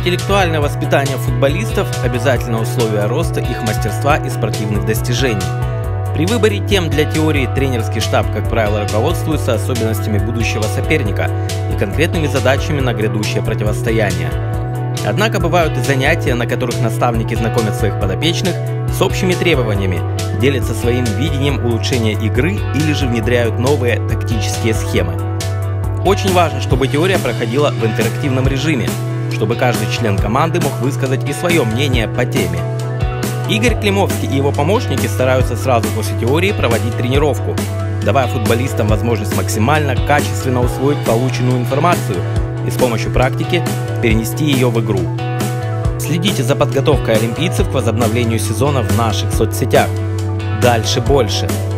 Интеллектуальное воспитание футболистов – обязательное условие роста их мастерства и спортивных достижений. При выборе тем для теории тренерский штаб, как правило, руководствуется особенностями будущего соперника и конкретными задачами на грядущее противостояние. Однако бывают и занятия, на которых наставники знакомят своих подопечных с общими требованиями, делятся своим видением улучшения игры или же внедряют новые тактические схемы. Очень важно, чтобы теория проходила в интерактивном режиме, чтобы каждый член команды мог высказать и свое мнение по теме. Игорь Климовский и его помощники стараются сразу после теории проводить тренировку, давая футболистам возможность максимально качественно усвоить полученную информацию и с помощью практики перенести ее в игру. Следите за подготовкой олимпийцев к возобновлению сезона в наших соцсетях. Дальше больше!